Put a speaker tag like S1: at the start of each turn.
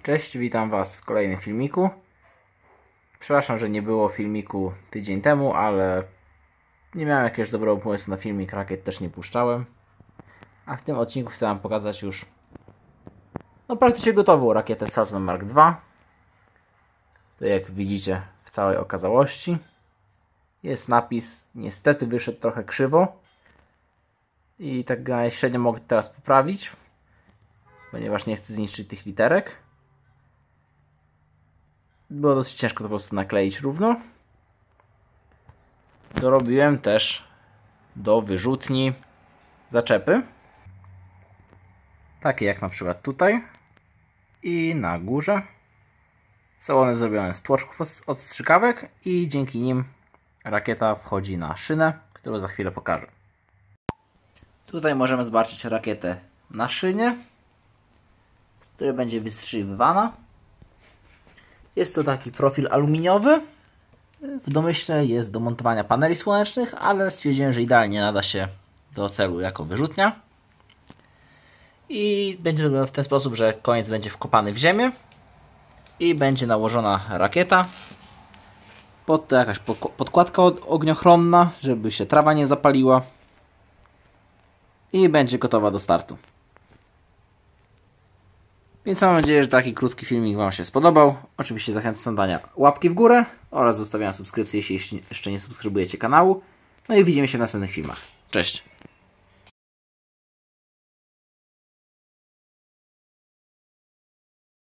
S1: Cześć, witam Was w kolejnym filmiku. Przepraszam, że nie było filmiku tydzień temu, ale nie miałem jakiegoś dobrego pomysłu na filmik, rakiet też nie puszczałem. A w tym odcinku chcę Wam pokazać już praktycznie gotową rakietę Sazma Mark II. To jak widzicie w całej okazałości. Jest napis, niestety wyszedł trochę krzywo. I tak średnio mogę teraz poprawić, ponieważ nie chcę zniszczyć tych literek. Było dosyć ciężko to po prostu nakleić równo. Dorobiłem też do wyrzutni zaczepy. Takie jak na przykład tutaj i na górze. Są one zrobione z tłoczków od strzykawek i dzięki nim rakieta wchodzi na szynę, którą za chwilę pokażę. Tutaj możemy zobaczyć rakietę na szynie, z której będzie wystrzeliwana. Jest to taki profil aluminiowy. W domyśle jest do montowania paneli słonecznych, ale stwierdziłem, że idealnie nada się do celu jako wyrzutnia. I będzie wyglądał w ten sposób, że koniec będzie wkopany w ziemię i będzie nałożona rakieta. Pod to jakaś podkładka ogniochronna, żeby się trawa nie zapaliła. I będzie gotowa do startu. Więc mam nadzieję, że taki krótki filmik Wam się spodobał. Oczywiście zachęcam do dania łapki w górę oraz zostawiania subskrypcji, jeśli jeszcze nie subskrybujecie kanału. No i widzimy się w następnych filmach. Cześć!